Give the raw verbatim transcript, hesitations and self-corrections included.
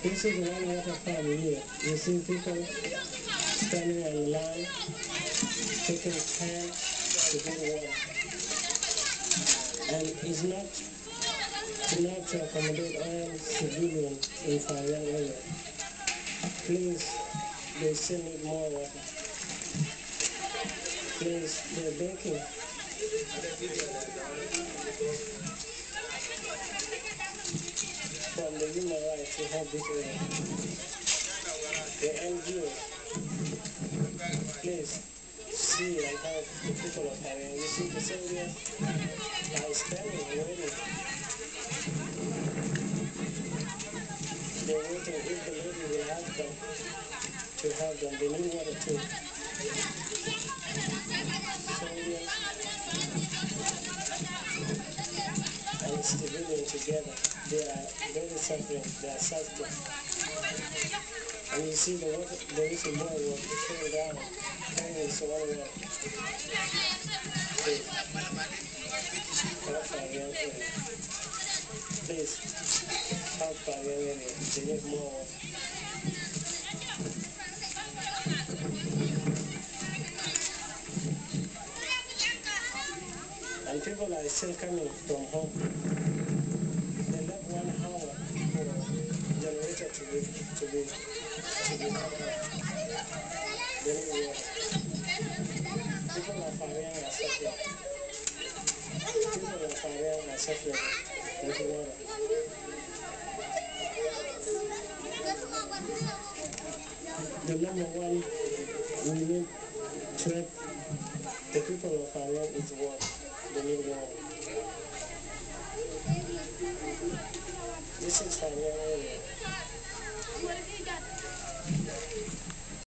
This is one water farm here. You see people standing on the line, taking time to get water. And it's not enough to accommodate all civilians in Faryang area. Please, they still need more water. Please, they're begging. From the human rights to help this area. The N G O, please see and help the people of Faryang. You see the soldiers are standing waiting. They're waiting if the lady will help them to help them. They need water too. Soldiers and civilians together, they are very suffering, they are suffering. And you see the water, there is a boy who fell down, carrying some water. Please, help Faryang area. Please, help Faryang area. They need more water. And people are still coming from home. They left one hour for generator to be to be to be cut off. They need water. People of Faryang are suffering. People of Faryang are suffering with water. The number one we need to help the people of Faryang is water. They need water. This is Faryang area.